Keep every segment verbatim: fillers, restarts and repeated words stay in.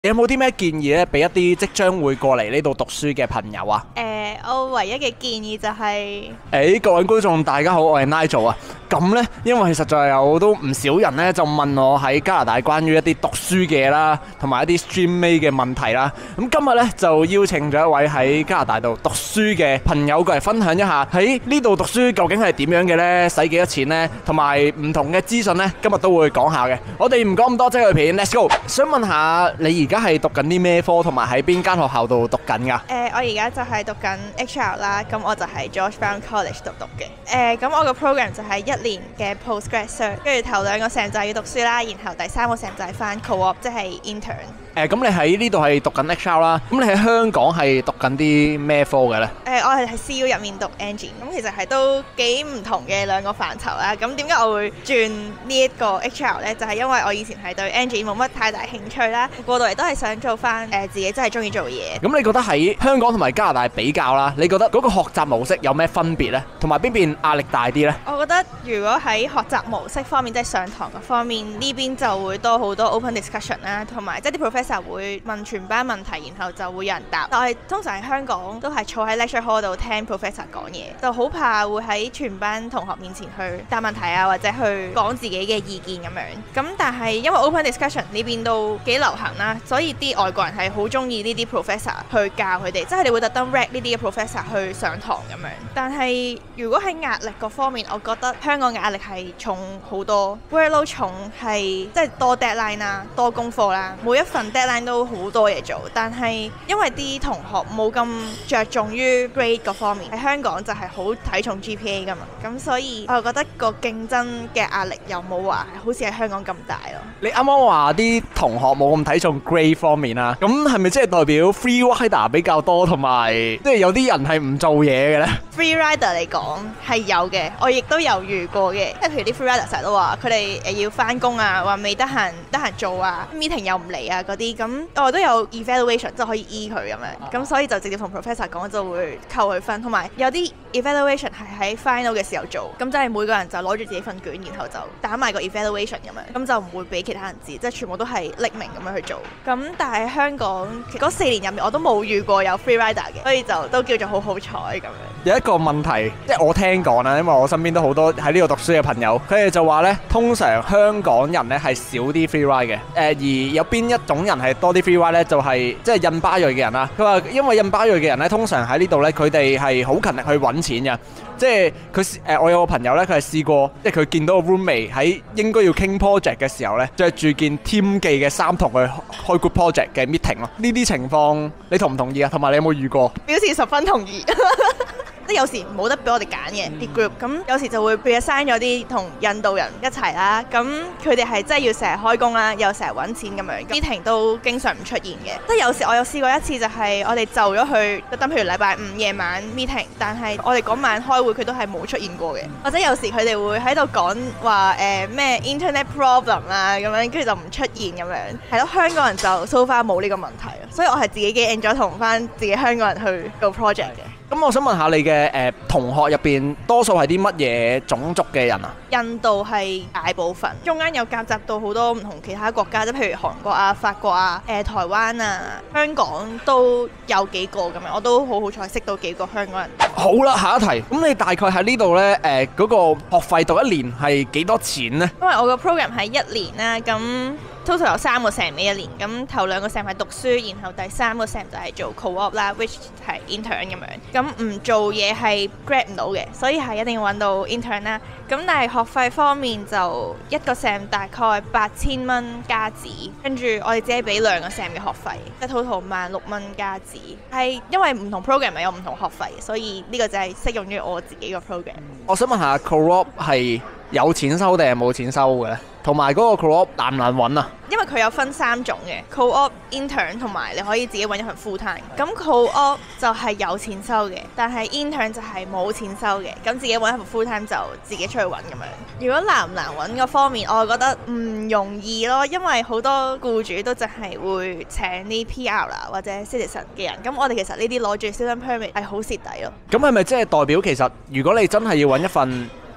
有冇啲咩建議咧，俾一啲即將會過嚟呢度讀書嘅朋友啊？ 誒、呃，我唯一嘅建議就係、 是，誒，各位觀眾大家好，我係 Nigel 啊。咁呢，因為實在有都唔少人呢，就問我喺加拿大關於一啲讀書嘅嘢啦，同埋一啲 streammate 嘅問題啦。咁今日呢，就邀請咗一位喺加拿大度讀書嘅朋友過嚟分享一下喺呢度讀書究竟係點樣嘅呢？使幾多錢呢？同埋唔同嘅資訊呢，今日都會講下嘅。我哋唔講咁多，即係去片 ，Let's go！ 想問下你而家係讀緊啲咩科，同埋喺邊間學校度讀緊㗎？ 誒、呃，我而家就係讀緊 H R 啦，咁我就喺 George Brown College 度讀嘅。誒、呃，咁我個 program 就係一年嘅 postgrad cert，跟住頭兩個 sem 就係要讀書啦，然後第三個 sem 就係返 co-op，即係 intern。 誒，咁你喺呢度係讀緊 H R 啦，咁你喺香港係讀緊啲咩科嘅呢？ 誒、呃，我係喺 C U 入面讀 engine，咁其實係都幾唔同嘅兩個範疇啦。咁點解我會轉呢一個 H R 呢？就係、是、因為我以前係對 engine 冇乜太大興趣啦，過到嚟都係想做翻誒、呃、自己真係中意做嘢。 咁你覺得喺香港同埋加拿大比較啦，你覺得嗰個學習模式有咩分別呢？同埋邊邊壓力大啲呢？ 我覺得如果喺學習模式方面，即係上堂嘅方面，呢邊就會多好多 open discussion 啦，同埋即係啲 professor 會問全班問題，然後就會有人答。但係通常喺香港都係坐喺 lecture hall 度聽 professor 講嘢，就好怕會喺全班同學面前去答問題啊，或者去講自己嘅意見咁樣。咁但係因為 open discussion 呢邊都幾流行啦，所以啲外國人係好中意呢啲 professor 去教佢哋，即係佢哋會特登 rec 呢啲嘅 professor 去上堂咁樣。但係如果喺壓力嗰方面，我覺得香港嘅壓力係重好多 workload 重，係即係多 deadline 啦，多功課啦，每一份 deadline 都好多嘢做。但係因為啲同學冇咁着重於 grade 嗰方面，喺香港就係好睇重 G P A 噶嘛，咁所以我覺得個競爭嘅壓力又冇話好似喺香港咁大咯。 你啱啱話啲同學冇咁睇重 grade 方面啦，咁係咪即係代表 free rider 比較多，同埋即係有啲人係唔做嘢嘅呢？ free rider 嚟講係有嘅，我亦都有遇過嘅，即係譬如啲 free rider 成日都話佢哋誒要翻工啊，話未得閒得閒做啊 ，meeting 又唔嚟啊嗰啲，咁我都有 evaluation 即係可以 E 佢咁樣，咁所以就直接同 professor 講就會扣佢分，同埋有啲 evaluation 係喺 final 嘅時候做，咁即係每個人就攞住自己份卷，然後就打埋個 evaluation 咁樣，咁就唔會俾其他人知，即係全部都係匿名咁樣去做。咁但係香港嗰四年入面我都冇遇過有 free rider 嘅，所以就都叫做好好彩咁樣。 有一個問題，即係我聽講啦，因為我身邊都好多喺呢度讀書嘅朋友，佢哋就話呢，通常香港人呢係少啲 free ride 嘅，誒、呃、而有邊一種人係多啲 free ride 呢？就係即係印巴裔嘅人啦。佢話因為印巴裔嘅人呢，通常喺呢度呢，佢哋係好勤力去揾錢嘅，即係佢誒我有個朋友呢，佢係試過，即係佢見到個 roommate 喺應該要傾 project 嘅時候呢，着住件 team 記嘅衫同佢開 group project 嘅 meeting 咯。呢啲情況你同唔同意啊？同埋你有冇遇過？ 表示十分同意。即有時冇得俾我哋揀嘅啲 group，咁有時就會被 assign 咗啲同印度人一齊啦。咁佢哋係真係要成日開工啦，又成日揾錢咁樣，meeting 都經常唔出現嘅。即係有時我有試過一次，就係我哋就咗去特登，譬如禮拜五夜晚 meeting，但係我哋嗰晚開會佢都係冇出現過嘅。或者有時佢哋會喺度講話誒咩 internet problem 啊咁樣，跟住就唔出現咁樣。係咯，香港人就 so far 冇呢個問題，所以我係自己幾 enjoy 同翻自己香港人去做 project 嘅。 咁我想問下你嘅誒、呃、同學入邊，多數係啲乜嘢種族嘅人啊？ 印度係大部分，中間有夾雜到好多唔同其他國家，即譬如韓國啊、法國啊、誒、呃、台灣啊、香港都有幾個咁樣，我都好好彩識到幾個香港人。 好啦，下一題，咁你大概喺呢度呢，誒、呃、嗰、那個學費讀一年係幾多錢呢？ 因為我個 program 係一年啦，咁 total 有三個 sem 一年，咁頭兩個 sem 係讀書，然後第三個 sem 就係做 co-op 啦 ，which 係 intern 咁樣。咁唔做嘢係 grad 唔到嘅，所以係一定要揾到 intern 啦。咁但係學費方面就一個 sem 大概八千蚊加紙，跟住我哋只係俾兩個 sem 嘅學費，即係 total 萬六蚊加紙。係因為唔同 program 咪有唔同學費，所以呢個就係適用於我自己個 program。 我想問下 co-op 係有錢收定係冇錢收嘅咧？同埋嗰個 co-op 難唔難揾啊？ 因為佢有分三種嘅 co-op、intern 同埋你可以自己揾一份 full time。咁 co-op 就係有錢收嘅，但係 intern 就係冇錢收嘅。咁自己揾一份 full time 就自己出去揾咁樣。如果難唔難揾嗰方面，我覺得唔容易咯，因為好多僱主都淨係會請啲 P R 啦或者 citizen 嘅人。咁我哋其實呢啲攞住 student permit 係好蝕底咯。 咁係咪即係代表其實如果你真係要揾一份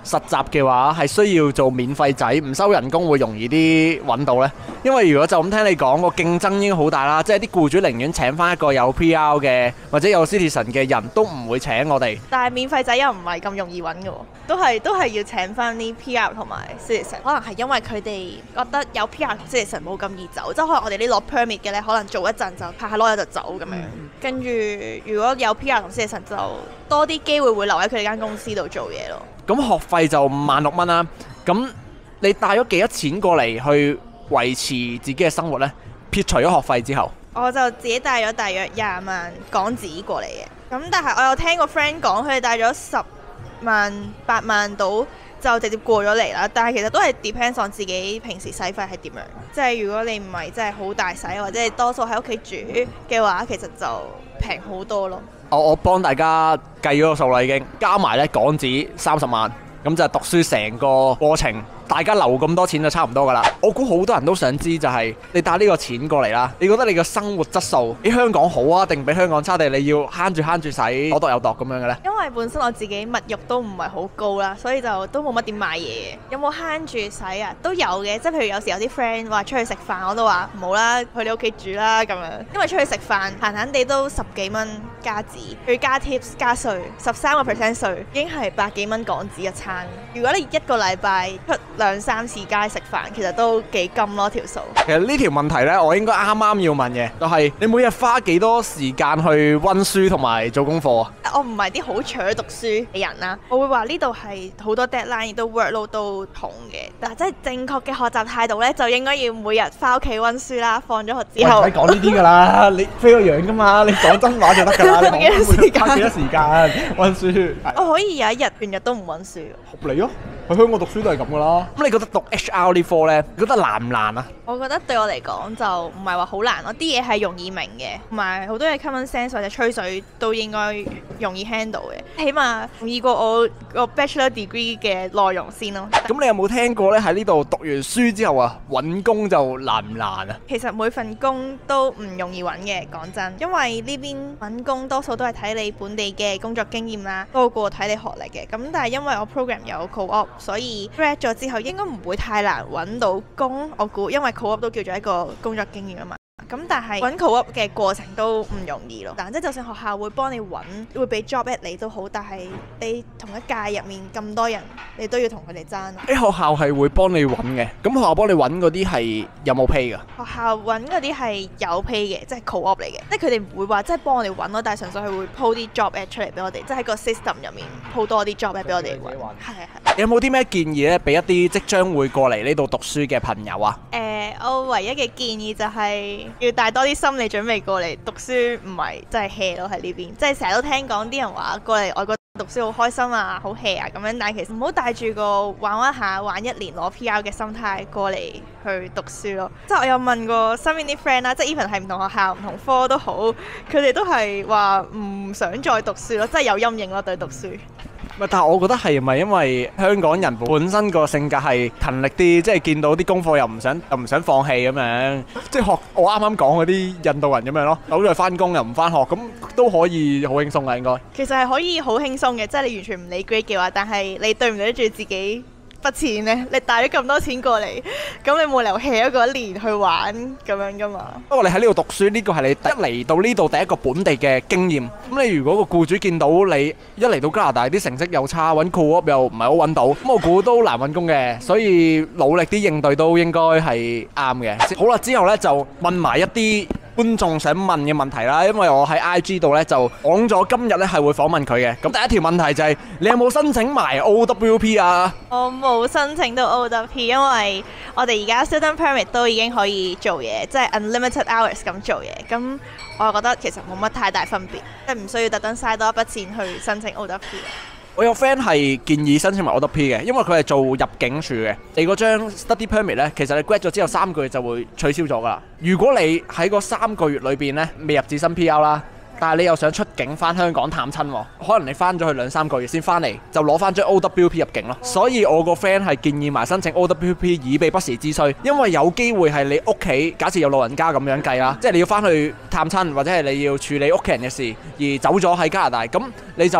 實習嘅話係需要做免費仔，唔收人工會容易啲揾到呢？因為如果就咁聽你講，個競爭已經好大啦，即係啲僱主寧願請翻一個有 P R 嘅或者有 citizen 嘅人都唔會請我哋。 但係免費仔又唔係咁容易揾嘅喎，都係都係要請翻啲 P R 同埋 citizen。可能係因為佢哋覺得有 P R 同 citizen 冇咁易走，即係可能我哋啲攞 permit 嘅咧，可能做一陣就拍下攞就走咁樣。嗯、跟住如果有 P R 同 citizen 就多啲機會會留喺佢哋間公司度做嘢咯。咁學費就五萬六蚊啦。咁你帶咗幾多錢過嚟去維持自己嘅生活呢？撇除咗學費之後， 我就自己帶咗大約廿萬港紙過嚟嘅。咁但係我有聽個 friend 講，佢哋帶咗十萬八萬到就直接過咗嚟啦。但係其實都係 depends on 自己平時使費係點樣。即係如果你唔係真係好大使，或者你多數喺屋企煮嘅話，其實就平好多咯。 我我幫大家計咗個數啦，已經加埋咧港紙三十萬，咁就讀書成個過程。大家留咁多錢就差唔多噶啦。我估好多人都想知就係你帶呢個錢過嚟啦，你覺得你嘅生活質素比香港好啊，定比香港差？定你要慳住慳住使，有度有度咁樣嘅呢？ 因為本身我自己物慾都唔係好高啦，所以就都冇乜點買嘢。有冇慳住使啊？都有嘅，即係譬如有時有啲 friend 話出去食飯，我都話唔好啦，去你屋企煮啦咁樣。因為出去食飯閒閒地都十幾蚊加紙，佢加 tips 加稅，十三個 percent 稅，已經係百幾蚊港紙一餐。如果你一個禮拜出兩三次街食飯，其實都幾金咯條數。 其實呢條問題呢，我應該啱啱要問嘅，就係你每日花幾多時間去溫書同埋做功課啊？ 我唔係啲好搶讀書嘅人啦，我會話呢度係好多 deadline，亦都 workload 都同嘅。但係真係正確嘅學習態度呢，就應該要每日翻屋企溫書啦。放咗學之後， 唔使講呢啲㗎啦，你飛個樣㗎嘛，你講真話就得㗎啦。你幾多時間？ 花幾多時間溫書？ 我可以有一日全日都唔溫書。 合理咯。去香港讀書都係咁噶啦。咁你覺得讀 H R 呢科呢，你覺得難唔難啊？ 我覺得對我嚟講就唔係話好難咯，啲嘢係容易明嘅，同埋好多嘢 common sense 或者吹水都應該容易 handle 嘅，起碼容易過我個 bachelor degree 嘅內容先咯。 咁你有冇聽過呢？喺呢度讀完書之後啊，揾工就難唔難啊？ 其實每份工都唔容易揾嘅，講真，因為呢邊揾工多數都係睇你本地嘅工作經驗啦，多過睇你學歷嘅。咁但係因為我 program 有 co-op，所以 grad 咗之後應該唔會太難揾到工，我估，因為 co-op 都叫做一個工作經驗啊嘛。咁但係揾 co-op 嘅過程都唔容易咯。但即係就算學校會幫你揾，會俾 job at 你都好，但係你同一屆入面咁多人，你都要同佢哋爭。 啲學校係會幫你揾嘅，咁學校幫你揾嗰啲係有冇 pay 㗎？ 學校揾嗰啲係有 pay 嘅，即係 co-op 嚟嘅，即係佢哋唔會話即係幫我哋揾咯，但係純粹係會 po 啲 job at 出嚟俾我哋，即係喺個 system 入面 po 多啲 job at 俾我哋揾。係係。有冇啲咩建議咧？俾一啲即將會過嚟呢度讀書嘅朋友啊？誒、呃，我唯一嘅建議就係要帶多啲心理準備過嚟讀書，唔係真係 hea 咯喺呢邊。即係成日都聽講啲人話過嚟外國讀書好開心啊，好 hea 啊咁樣，但係其實唔好帶住個玩玩下玩一年攞 P R 嘅心態過嚟去讀書咯。即係我有問過身邊啲 friend 啦，即係 even 係唔同學校唔同科都好，佢哋都係話唔想再讀書咯，即係有陰影咯對讀書。 但係我覺得係咪因為香港人本身個性格係勤力啲，即係見到啲功課又唔想又唔想放棄咁樣，即係學我啱啱講嗰啲印度人咁樣咯，好在翻工又唔翻學，咁都可以好輕鬆呀應該。 其實係可以好輕鬆嘅，即係你完全唔理 grade 嘅話，但係你對唔對得住自己筆錢呢？你帶咗咁多錢過嚟，咁你冇理由 hea 咗一年去玩咁樣噶嘛？不過你喺呢度讀書，呢個係你一嚟到呢度第一個本地嘅經驗。咁你如果個僱主見到你一嚟到加拿大啲成績又差，揾 co-op 又唔係好揾到，咁我估都難揾工嘅，所以努力啲應對都應該係啱嘅。好啦，之後呢就問埋一啲觀眾想問嘅問題啦，因為我喺 I G 度咧就講咗今日咧係會訪問佢嘅。咁第一條問題就係、是、你有冇申請埋 O W P 啊？ 我冇申請到 O W P， 因為我哋而家 student permit 都已經可以做嘢，即係 unlimited hours 咁做嘢。咁我覺得其實冇乜太大分別，即係唔需要特登嘥多一筆錢去申請 O W P。 我有 friend 係建議申請埋 O W P 嘅，因為佢係做入境處嘅。你嗰張 study permit 咧，其實你 grad 咗之後三個月就會取消咗噶啦。如果你喺嗰三個月裏邊咧未入至新 P R 啦，但係你又想出境翻香港探親，可能你翻咗去兩三個月先翻嚟，就攞翻張 O W P 入境咯。所以我個 friend 係建議埋申請 O W P 以備不時之需，因為有機會係你屋企假設有老人家咁樣計啦，即係你要翻去探親或者係你要處理屋企人嘅事而走咗喺加拿大，咁你就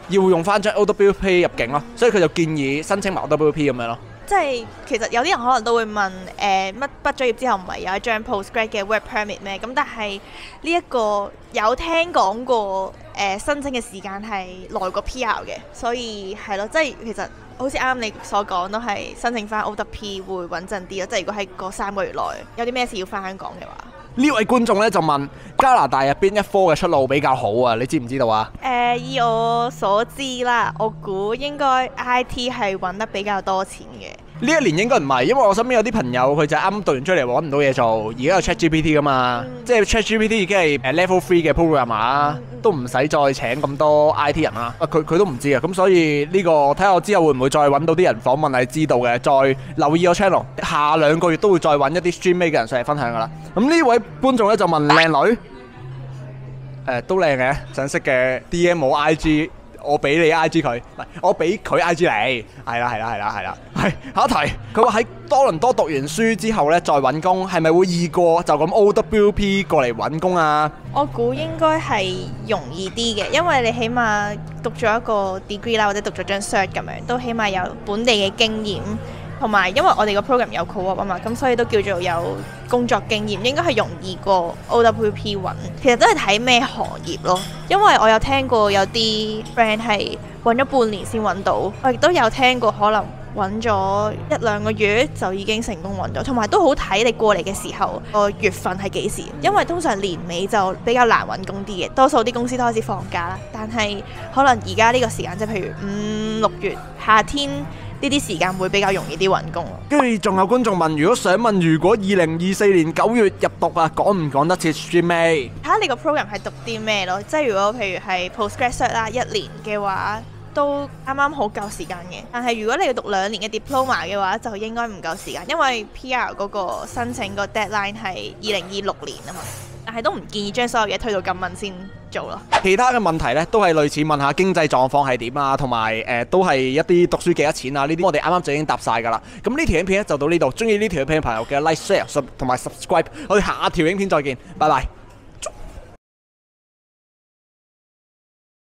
要用翻張 O W P 入境咯，所以佢就建議申請埋 O W P 咁樣咯。 即係其實有啲人可能都會問誒乜畢咗業之後唔係有一張 postgrad 嘅 work permit 咩？咁但係呢一個有聽講過誒、呃、申請嘅時間係耐過 P R 嘅，所以係咯，即係其實好似啱啱你所講都係申請翻 O W P 會穩陣啲咯。即係如果喺嗰三個月內有啲咩事要翻香港嘅話。 呢位觀眾咧就問加拿大入邊一科嘅出路比較好啊？你知唔知道啊？ 誒、呃，以我所知啦，我估應該 I T 係揾得比較多錢嘅。 呢一年應該唔係，因為我身邊有啲朋友佢就啱啱讀完出嚟揾唔到嘢做，而家有 ChatGPT 噶嘛，嗯、即係 ChatGPT 已經係誒 level three 嘅 programmer 啦、嗯，都唔使再請咁多 I T 人啦。啊，佢佢都唔知啊，咁所以呢、呢個睇下我之後會唔會再揾到啲人訪問係知道嘅，再留意我 channel，下兩個月都會再揾一啲 streammate 嘅人上嚟分享噶啦。咁呢位觀眾咧就問靚女，誒、呃、都靚嘅，想識嘅 D M 我 I G。我俾你 I G 佢，唔係我俾佢 I G 你，係啦係啦係啦係啦，係下一題。佢話喺多倫多讀完書之後咧，再揾工係咪會易過就咁 O W P 過嚟揾工啊？ 我估應該係容易啲嘅，因為你起碼讀咗一個 degree 啦，或者讀咗張 cert 咁樣，都起碼有本地嘅經驗。同埋因為我哋個 program 有 co-op 啊嘛，咁所以都叫做有工作經驗，應該係容易過 O W P 揾。其實都係睇咩行業咯，因為我有聽過有啲 friend 係揾咗半年先揾到，我亦都有聽過可能揾咗一兩個月就已經成功揾到，同埋都好睇你過嚟嘅時候個月份係幾時，因為通常年尾就比較難揾工啲嘅，多數啲公司都開始放假啦。但係可能而家呢個時間即係譬如五六月夏天。呢啲時間會比較容易啲揾工。 跟住仲有觀眾問，如果想問，如果二零二四年九月入讀啊，講唔講得切 streammate？ 睇下你個 program 係讀啲咩咯，即係如果譬如係 postgrad cert 啦，一年嘅話都啱啱好夠時間嘅。但係如果你要讀兩年嘅 diploma 嘅話，就應該唔夠時間，因為 P R 嗰個申請個 deadline 係二零二六年啊嘛。但係都唔建議將所有嘢推到咁晚先做咯。 其他嘅問題呢，都係類似問下經濟狀況係點啊，同埋誒都係一啲讀書幾多錢啊，呢啲我哋啱啱就已經答晒㗎啦。咁呢條影片咧就到呢度，中意呢條影片嘅朋友記得 like、share 同埋 subscribe。我哋下條影片再見，拜拜。